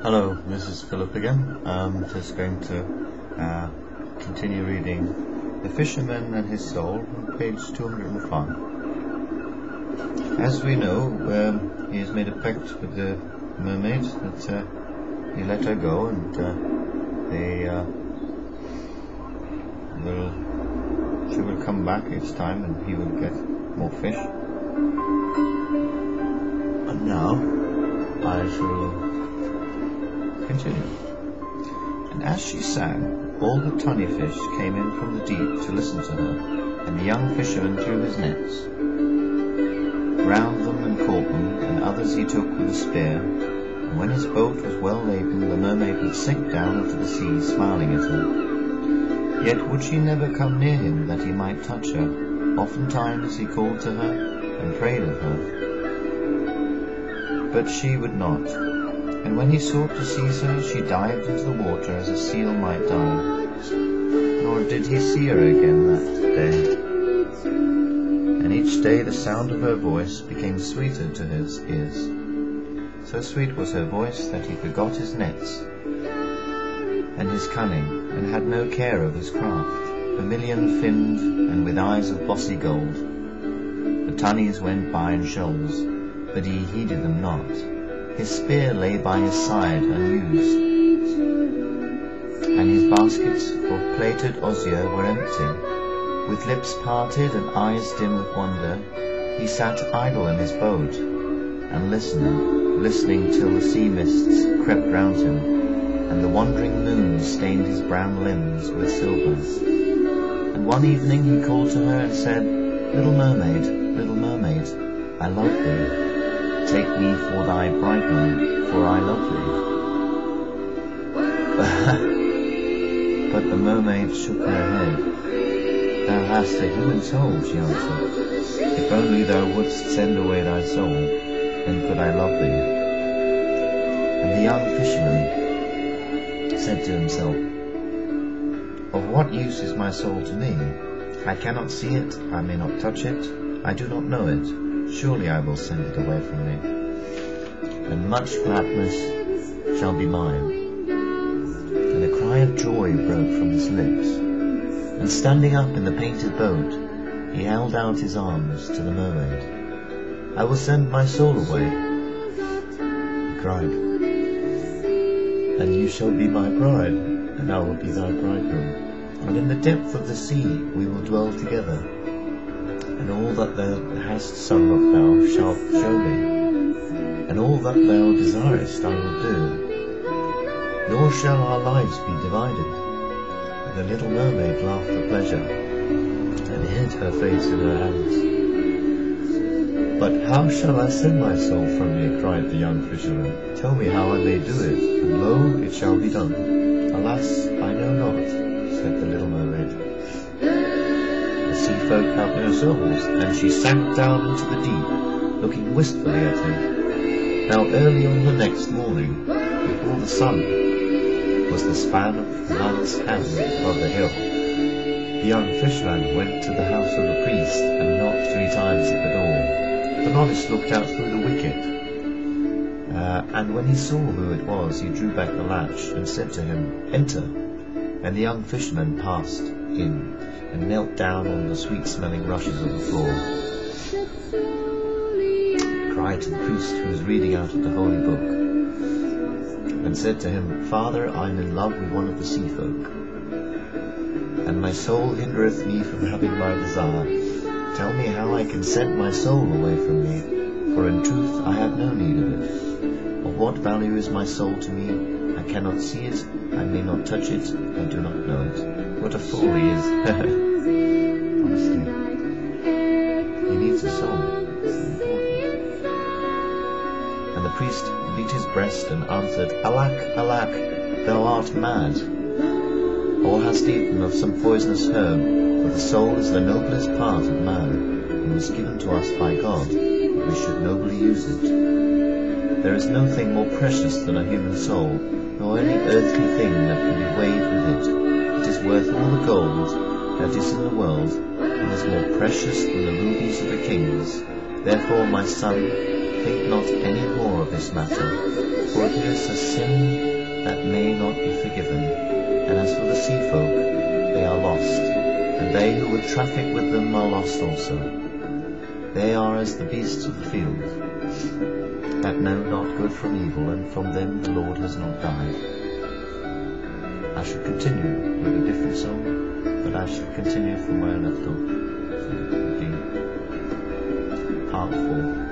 Hello, this is Philip again. I'm just going to continue reading The Fisherman and His Soul on page 205. As we know, he has made a pact with the mermaid that he let her go, and she will come back each time and he will get more fish. And now I shall continue. And as she sang, all the tunny fish came in from the deep to listen to her, and the young fisherman threw his nets, ground them and caught them, and others he took with a spear. And when his boat was well laden, the mermaid would sink down into the sea, smiling at her. Yet would she never come near him, that he might touch her. Oftentimes he called to her and prayed of her, but she would not. And when he sought to seize her, she dived into the water as a seal might dive. Nor did he see her again that day. And each day the sound of her voice became sweeter to his ears. So sweet was her voice that he forgot his nets and his cunning, and had no care of his craft, vermilion-finned and with eyes of bossy gold. The tunnies went by in shoals, but he heeded them not. His spear lay by his side unused, and his baskets of plaited osier were empty. With lips parted and eyes dim with wonder, he sat idle in his boat, and listening till the sea mists crept round him, and the wandering moon stained his brown limbs with silver. And one evening he called to her and said, little mermaid, I love thee. Take me for thy bridegroom, for I love thee. But the mermaid shook her head. Thou hast a human soul, she answered. If only thou wouldst send away thy soul, then could I love thee. And the young fisherman said to himself, of what use is my soul to me? I cannot see it, I may not touch it, I do not know it. Surely I will send it away from me, and much gladness shall be mine. And a cry of joy broke from his lips, and standing up in the painted boat, he held out his arms to the mermaid. I will send my soul away, he cried, and you shall be my bride, and I will be thy bridegroom. And in the depth of the sea we will dwell together, and all that thou hast sung of thou shalt show me, and all that thou desirest I will do, nor shall our lives be divided. And the little mermaid laughed for pleasure, and hid her face in her hands. But how shall I send my soul from me? Cried the young fisherman. Tell me how I may do it, and lo, it shall be done. Alas, I know not, said the little mermaid. Sea folk have no souls, and she sank down into the deep, looking wistfully at him. Now early on the next morning, before the sun was the span of man's hand above the hill, the young fisherman went to the house of the priest and knocked 3 times at the door. The novice looked out through the wicket, and when he saw who it was, he drew back the latch and said to him, enter. And the young fisherman passed in, and knelt down on the sweet-smelling rushes of the floor. He cried to the priest who was reading out of the holy book, and said to him, Father, I am in love with one of the sea folk, and my soul hindereth me from having my desire. Tell me how I can send my soul away from me, for in truth I have no need of it. Of what value is my soul to me? I cannot see it, I may not touch it, I do not know it. What a fool he is. Honestly, he needs a soul. It's important. And the priest beat his breast and answered, Alack, alack, thou art mad, or hast eaten of some poisonous herb, for the soul is the noblest part of man, and was given to us by God, that we should nobly use it. There is no thing more precious than a human soul, nor any earthly thing that can be weighed with it. It is worth all the gold that is in the world, and is more precious than the rubies of the kings. Therefore, my son, Think not any more of this matter, for it is a sin that may not be forgiven. And as for the sea folk, they are lost, and they who would traffic with them are lost also. They are as the beasts of the field, that know not good from evil, and from them the Lord has not died. I should continue with a different song, but I should continue from where I left off. So it would be part 4.